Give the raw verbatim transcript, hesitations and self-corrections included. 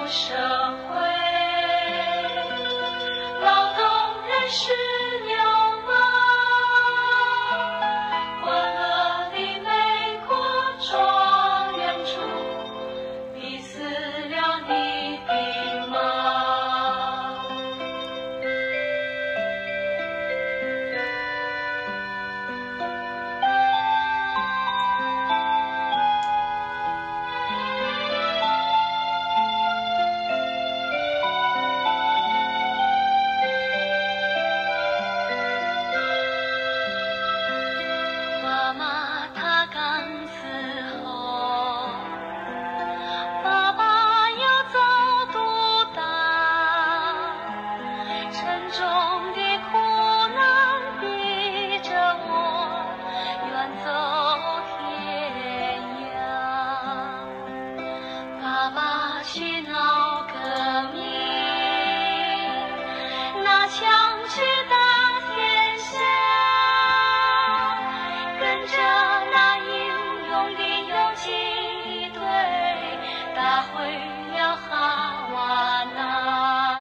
社会，劳动人是牛马，欢乐的美国庄园主，逼死了你的马。妈妈她刚死后，爸爸要走独当，沉重的苦难逼着我远走天涯。爸爸去闹革命，那枪